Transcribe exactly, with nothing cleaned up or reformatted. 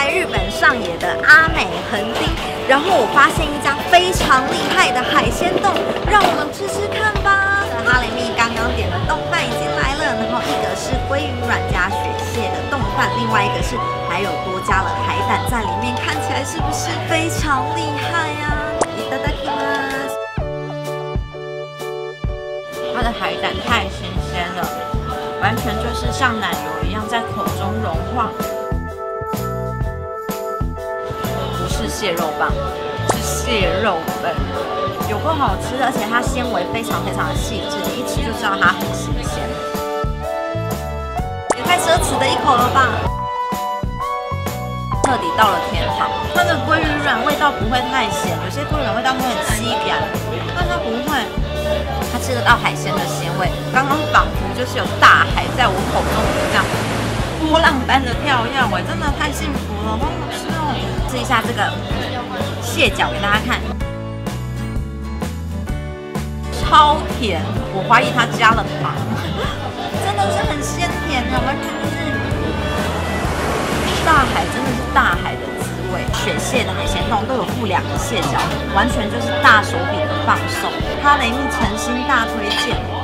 在日本上野的阿美横丁，然后我发现一家非常厉害的海鲜冻，让我们吃吃看吧。哈雷蜜刚刚点的冻饭已经来了，然后一个是鲑鱼软加雪蟹的冻饭，另外一个是还有多加了海胆在里面，看起来是不是非常厉害呀？いただきます。它的海胆太新鲜了，完全就是像奶油一样在口中融化。不是蟹肉棒，是蟹肉粉，有够好吃的，而且它纤维非常非常的细致，你一吃就知道它很新鲜。也太奢侈的一口了吧！彻底到了天堂。它的鲑鱼卵味道不会太咸，有些鲑鱼卵味道会很凄凉，但它不会。它吃得到海鲜的鲜味，刚刚仿佛就是有大海在我口中这样波浪般的跳跃，我真的太幸福了，好好吃哦！吃一下这个蟹脚给大家看，超甜，我怀疑它加了糖，真的是很鲜甜的，完全就是大海，真的是大海的滋味。雪蟹的海鲜冻都有附两个蟹脚，完全就是大手笔的放送。哈雷蜜诚心大推荐。